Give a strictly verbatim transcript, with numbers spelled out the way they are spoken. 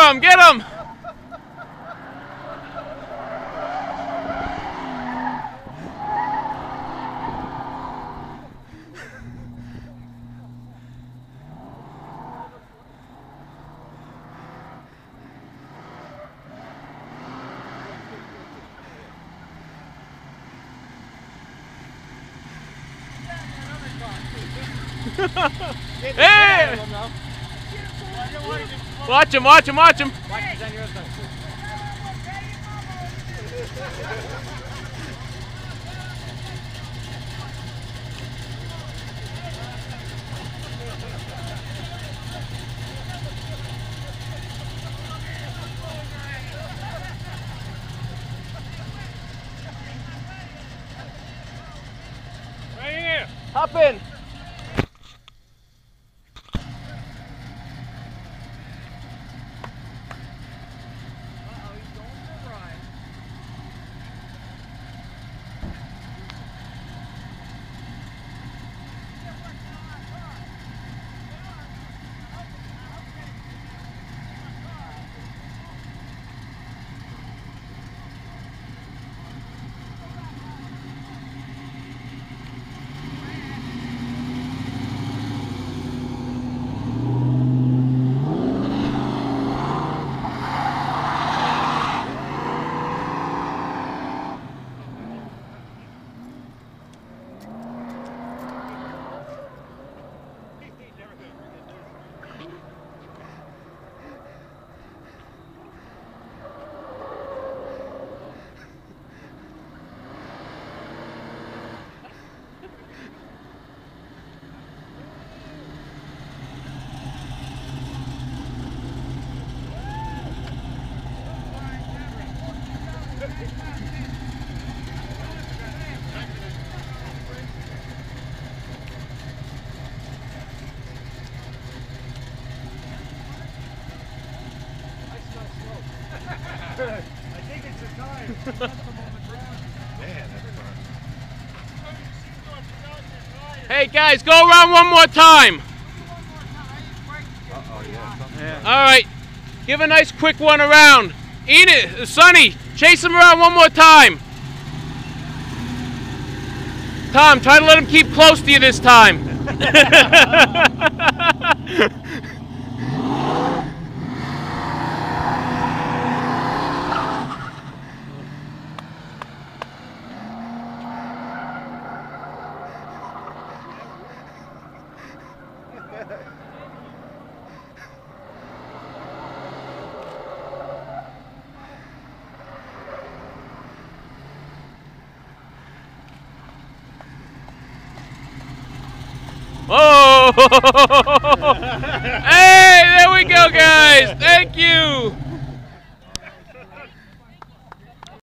him! Get him! Hey! Watch him, watch him, watch him. Right here. Hop in. I think it's a time. Man, that's fun. Hey guys, go around one more time. Uh-oh, yeah. yeah. All right, give a nice quick one around. Enos, Sonny, chase him around one more time. Tom, try to let him keep close to you this time. Oh!